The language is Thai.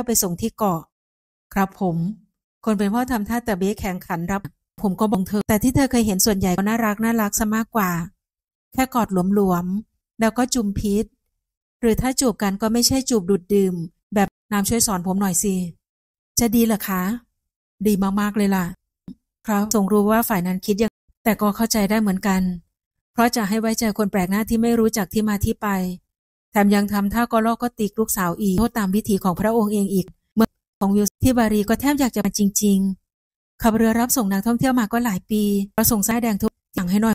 ไปส่งที่เกาะครับผมคนเป็นพ่อทำท่าแต่เบ้แข็งขันรับผมก็บอกเธอแต่ที่เธอเคยเห็นส่วนใหญ่ก็น่ารักซะมากกว่าแค่กอดหลวมๆแล้วก็จุมพิษหรือถ้าจูบกันก็ไม่ใช่จูบดูดดื่มแบบน้ำช่วยสอนผมหน่อยสิจะดีเหรอคะดีมากๆเลยล่ะครับทรงรู้ว่าฝ่ายนั้นคิดยังแต่ก็เข้าใจได้เหมือนกันเพราะจะให้ไว้ใจคนแปลกหน้าที่ไม่รู้จักที่มาที่ไปแถมยังทำท่าก็ลอกก็ติกลูกสาวอีกโทษตามวิถีของพระองค์เองอีกเมื่อของวิลที่บารีก็แทบอยากจะมาจริงๆขับเรือรับส่งนักท่องเที่ยวมาก็หลายปีเราส่งสายแดงทุกอย่างให้หน่อย